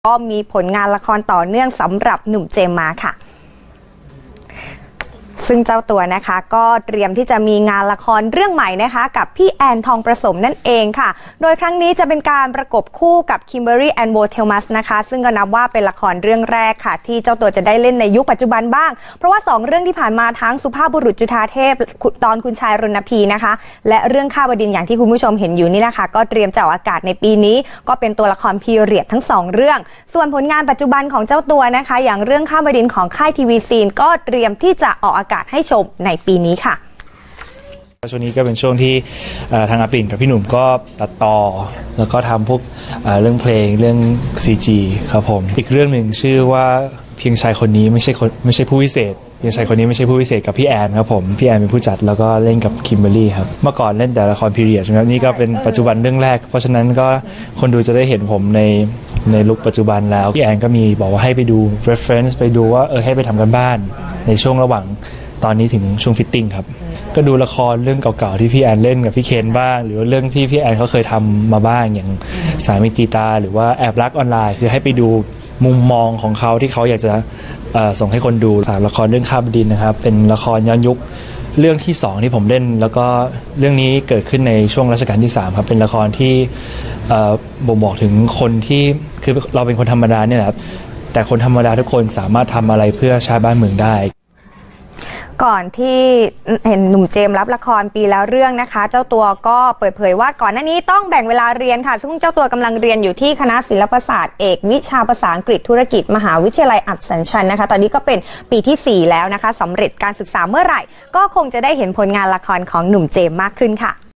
ก็มีผลงานละครต่อเนื่องสำหรับหนุ่มเจมส์มาค่ะซึ่งเจ้าตัวนะคะก็เตรียมที่จะมีงานละครเรื่องใหม่นะคะกับพี่แอนทองประสมนั่นเองค่ะโดยครั้งนี้จะเป็นการประกบคู่กับคิมเบอรี่แอนโบเทลมัสนะคะซึ่งก็นับว่าเป็นละครเรื่องแรกค่ะที่เจ้าตัวจะได้เล่นในยุคปัจจุบันบ้างเพราะว่า2เรื่องที่ผ่านมาทั้งสุภาพบุรุษจุฑาเทพตอนคุณชายรณพีนะคะและเรื่องข้าวดินอย่างที่คุณผู้ชมเห็นอยู่นี่นะคะก็เตรียมจะออกอากาศในปีนี้ก็เป็นตัวละครพีเรียดทั้ง2เรื่องส่วนผลงานปัจจุบันของเจ้าตัวนะคะอย่างเรื่องข้าวดินของค่ายทีวีซีนก็เตรียมที่จะออกอากาศให้ชมในปีนี้ค่ะช่วงนี้ก็เป็นช่วงที่ทางอาปิ่นกับพี่หนุ่มก็ตัดต่อแล้วก็ทำพวกเรื่องเพลงเรื่อง CG ครับผมอีกเรื่องหนึ่งชื่อว่าเพียงชายคนนี้ไม่ใช่ผู้พิเศษเพียงชายคนนี้ไม่ใช่ผู้พิเศษกับพี่แอนครับผมพี่แอนเป็นผู้จัดแล้วก็เล่นกับคิมเบอร์รี่ครับเมื่อก่อนเล่นแต่ละครพีเรียดนะครับนี่ก็เป็นปัจจุบันเรื่องแรกเพราะฉะนั้นก็คนดูจะได้เห็นผมในลุคปัจจุบันแล้วพี่แอนก็มีบอกว่าให้ไปดู reference ไปดูว่าให้ไปทำกันบ้านในช่วงระหว่างตอนนี้ถึงช่วงฟิตติ้งครับก็ดูละครเรื่องเก่าๆที่พี่แอนเล่นกับพี่เคนบ้างหรือว่าเรื่องที่พี่แอนเขาเคยทำมาบ้างอย่างสามีตีตาหรือว่าแอบรักออนไลน์คือให้ไปดูมุมมองของเขาที่เขาอยากจะส่งให้คนดูละครเรื่องข้ามดินนะครับเป็นละครย้อนยุคเรื่องที่2ที่ผมเล่นแล้วก็เรื่องนี้เกิดขึ้นในช่วงรัชกาลที่3ครับเป็นละครที่บ่งบอกถึงคนที่คือเราเป็นคนธรรมดาเนี่ยแหละครับแต่คนธรรมดาทุกคนสามารถทำอะไรเพื่อชาติบ้านเมืองได้ก่อนที่เห็นหนุ่มเจมส์รับละครปีแล้วเรื่องนะคะเจ้าตัวก็เปิดเผยว่าก่อนหน้านี้ต้องแบ่งเวลาเรียนค่ะซึ่งเจ้าตัวกำลังเรียนอยู่ที่คณะศิลปศาสตร์เอกวิชาภาษาอังกฤษธุรกิจมหาวิทยาลัยอัสสัมชัญนะคะตอนนี้ก็เป็นปีที่4แล้วนะคะสำเร็จการศึกษาเมื่อไหร่ก็คงจะได้เห็นผลงานละครของหนุ่มเจมส์มากขึ้นค่ะ